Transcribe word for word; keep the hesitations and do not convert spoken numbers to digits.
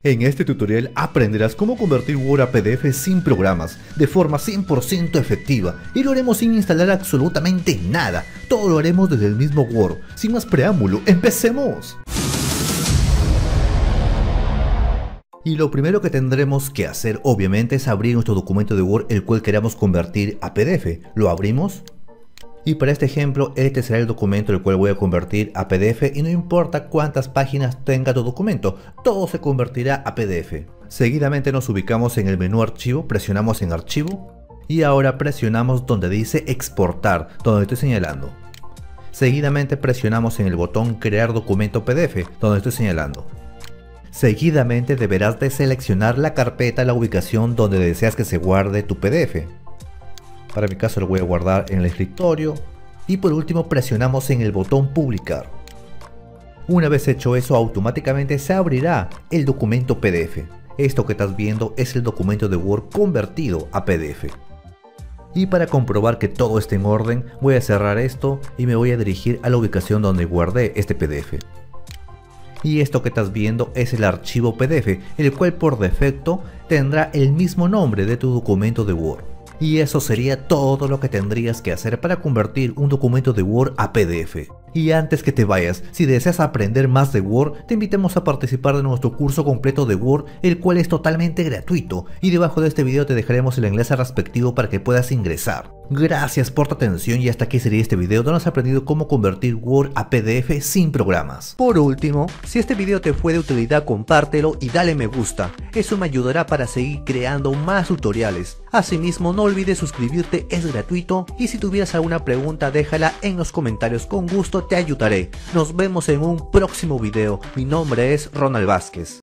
En este tutorial aprenderás cómo convertir Word a P D F sin programas, de forma cien por ciento efectiva, y lo haremos sin instalar absolutamente nada. Todo lo haremos desde el mismo Word. Sin más preámbulo, ¡empecemos! Y lo primero que tendremos que hacer obviamente es abrir nuestro documento de Word el cual queramos convertir a P D F. Lo abrimos. Y para este ejemplo, este será el documento el cual voy a convertir a P D F y no importa cuántas páginas tenga tu documento, todo se convertirá a P D F. Seguidamente nos ubicamos en el menú archivo, presionamos en archivo y ahora presionamos donde dice exportar, donde estoy señalando. Seguidamente presionamos en el botón crear documento P D F, donde estoy señalando. Seguidamente deberás de seleccionar la carpeta, la ubicación donde deseas que se guarde tu P D F. Para mi caso lo voy a guardar en el escritorio y por último presionamos en el botón publicar. Una vez hecho eso, automáticamente se abrirá el documento P D F. Esto que estás viendo es el documento de Word convertido a P D F. Y para comprobar que todo esté en orden, voy a cerrar esto y me voy a dirigir a la ubicación donde guardé este P D F. Y esto que estás viendo es el archivo P D F, el cual por defecto tendrá el mismo nombre de tu documento de Word. Y eso sería todo lo que tendrías que hacer para convertir un documento de Word a P D F. Y antes que te vayas, si deseas aprender más de Word, te invitamos a participar de nuestro curso completo de Word, el cual es totalmente gratuito. Y debajo de este video te dejaremos el enlace respectivo para que puedas ingresar. Gracias por tu atención y hasta aquí sería este video donde has aprendido cómo convertir Word a P D F sin programas. Por último, si este video te fue de utilidad, compártelo y dale me gusta. Eso me ayudará para seguir creando más tutoriales. Asimismo, no olvides suscribirte, es gratuito, y si tuvieras alguna pregunta déjala en los comentarios, con gusto te ayudaré. Nos vemos en un próximo video. Mi nombre es Ronald Vázquez.